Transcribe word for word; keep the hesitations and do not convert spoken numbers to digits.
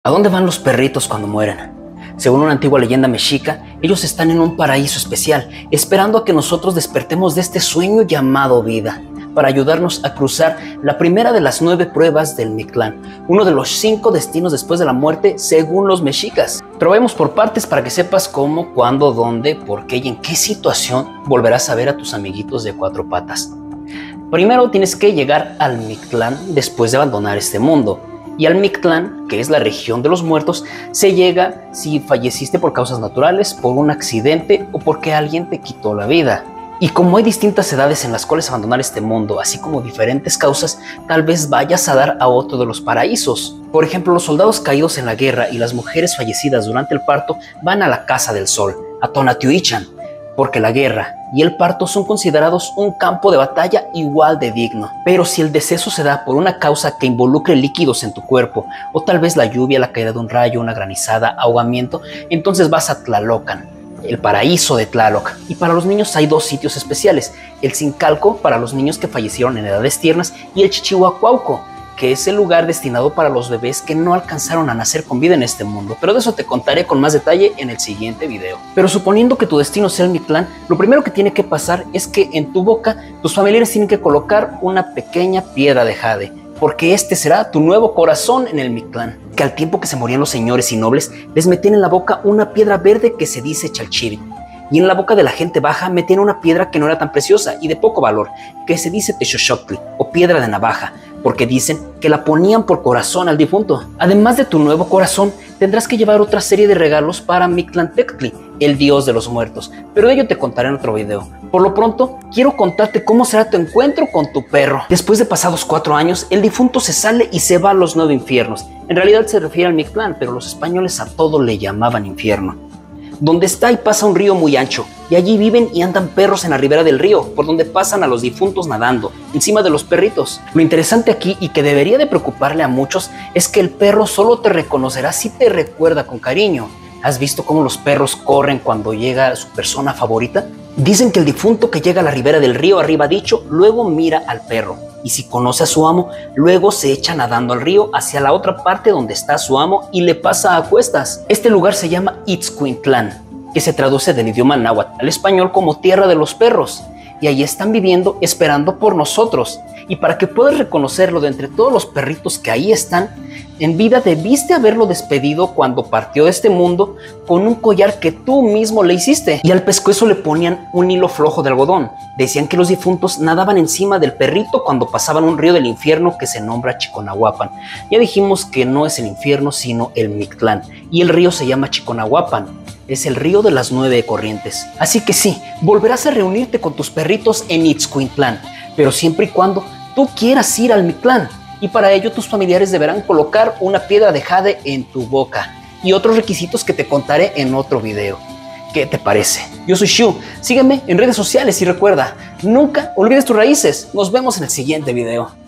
¿A dónde van los perritos cuando mueren? Según una antigua leyenda mexica, ellos están en un paraíso especial, esperando a que nosotros despertemos de este sueño llamado vida, para ayudarnos a cruzar la primera de las nueve pruebas del Mictlán, uno de los cinco destinos después de la muerte según los mexicas. Pero vayamos por partes para que sepas cómo, cuándo, dónde, por qué y en qué situación volverás a ver a tus amiguitos de cuatro patas. Primero tienes que llegar al Mictlán después de abandonar este mundo. Y al Mictlán, que es la región de los muertos, se llega si falleciste por causas naturales, por un accidente o porque alguien te quitó la vida. Y como hay distintas edades en las cuales abandonar este mundo, así como diferentes causas, tal vez vayas a dar a otro de los paraísos. Por ejemplo, los soldados caídos en la guerra y las mujeres fallecidas durante el parto van a la Casa del Sol, a Tonatiuh-Ichan, porque la guerra y el parto son considerados un campo de batalla igual de digno. Pero si el deceso se da por una causa que involucre líquidos en tu cuerpo, o tal vez la lluvia, la caída de un rayo, una granizada, ahogamiento, entonces vas a Tlalocan, el paraíso de Tlaloc. Y para los niños hay dos sitios especiales: el Zincalco, para los niños que fallecieron en edades tiernas, y el Chichihuacuauco, que es el lugar destinado para los bebés que no alcanzaron a nacer con vida en este mundo. Pero de eso te contaré con más detalle en el siguiente video. Pero suponiendo que tu destino sea el Mictlán, lo primero que tiene que pasar es que en tu boca tus familiares tienen que colocar una pequeña piedra de jade, porque este será tu nuevo corazón en el Mictlán. Que al tiempo que se morían los señores y nobles, les metían en la boca una piedra verde que se dice chalchiri. Y en la boca de la gente baja metían una piedra que no era tan preciosa y de poco valor, que se dice texoxoctli, o piedra de navaja, porque dicen que la ponían por corazón al difunto. Además de tu nuevo corazón, tendrás que llevar otra serie de regalos para Mictlantectli, el dios de los muertos, pero de ello te contaré en otro video. Por lo pronto, quiero contarte cómo será tu encuentro con tu perro. Después de pasados cuatro años, el difunto se sale y se va a los nueve infiernos. En realidad se refiere al Mictlán, pero los españoles a todo le llamaban infierno. Donde está y pasa un río muy ancho, y allí viven y andan perros en la ribera del río, por donde pasan a los difuntos nadando, encima de los perritos. Lo interesante aquí, y que debería de preocuparle a muchos, es que el perro solo te reconocerá si te recuerda con cariño. ¿Has visto cómo los perros corren cuando llega su persona favorita? Dicen que el difunto que llega a la ribera del río arriba dicho, luego mira al perro, y si conoce a su amo, luego se echa nadando al río hacia la otra parte donde está su amo y le pasa a cuestas. Este lugar se llama Itzcuintlán, que se traduce del idioma náhuatl al español como tierra de los perros, y ahí están viviendo esperando por nosotros. Y para que puedas reconocerlo de entre todos los perritos que ahí están, en vida debiste haberlo despedido cuando partió de este mundo con un collar que tú mismo le hiciste. Y al pescuezo le ponían un hilo flojo de algodón. Decían que los difuntos nadaban encima del perrito cuando pasaban un río del infierno que se nombra Chiconahuapan. Ya dijimos que no es el infierno sino el Mictlán, y el río se llama Chiconahuapan. Es el río de las nueve corrientes. Así que sí, volverás a reunirte con tus perritos en Itzcuintlán, pero siempre y cuando tú quieras ir al Mictlán, y para ello tus familiares deberán colocar una piedra de jade en tu boca y otros requisitos que te contaré en otro video. ¿Qué te parece? Yo soy Shu, sígueme en redes sociales y recuerda, nunca olvides tus raíces. Nos vemos en el siguiente video.